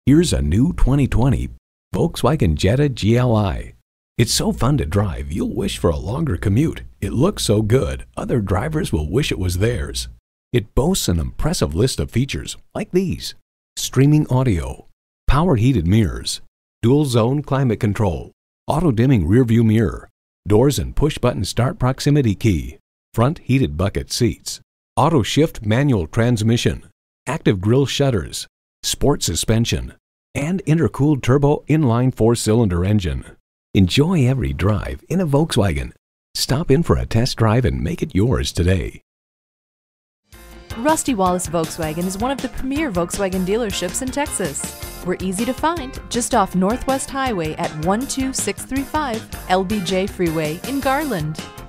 Here's a new 2020 Volkswagen Jetta GLI. It's so fun to drive, you'll wish for a longer commute. It looks so good, other drivers will wish it was theirs. It boasts an impressive list of features like these: streaming audio, power heated mirrors, dual zone climate control, auto dimming rearview mirror, doors and push button start proximity key, front heated bucket seats, auto shift manual transmission, active grille shutters, sport suspension, and intercooled turbo inline 4-cylinder engine. Enjoy every drive in a Volkswagen. Stop in for a test drive and make it yours today. Rusty Wallis Volkswagen is one of the premier Volkswagen dealerships in Texas. We're easy to find just off Northwest Highway at 12635 LBJ Freeway in Garland.